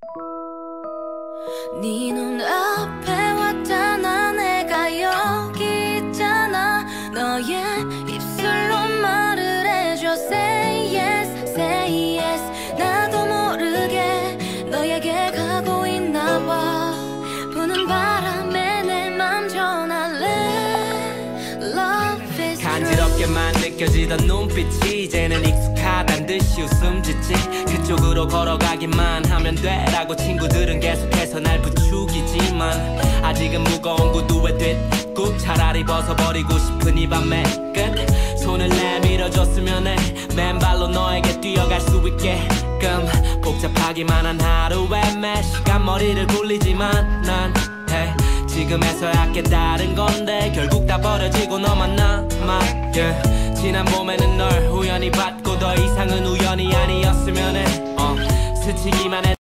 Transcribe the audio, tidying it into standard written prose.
네 눈앞에 왔잖아. 내가 여기 있잖아. 너의 입술로 말을 해줘. Say yes, say yes. 나도 모르게 너에게 가고 있나 봐. 부는 바람에 내 맘 전할래. Love is true. 간지럽게만 느껴지던 눈빛이 이제는 익숙하단 듯이 웃음 짓지. 그쪽으로 걸어가기만 하면 돼라고 친구들은 계속해서 날 부추기지만 아직은 무거운 구두에 뒷굽 차라리 벗어버리고 싶은 이 밤의 끝. 손을 내밀어줬으면 해. 맨발로 너에게 뛰어갈 수 있게끔. 복잡하기만 한 하루에 매 시간 머리를 굴리지만 난 hey, 지금에서야 깨달은 건데 결국 다 버려지고 너만 남아 yeah. 지난 봄에는 널 우연히 봤고 더 이상은 우연이 아니었으면 해 스치기만 해.